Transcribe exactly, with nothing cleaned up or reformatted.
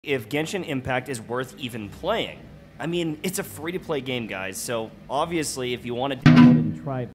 if Genshin Impact is worth even playing. I mean, it's a free-to-play game, guys, so obviously if you want to download it and try it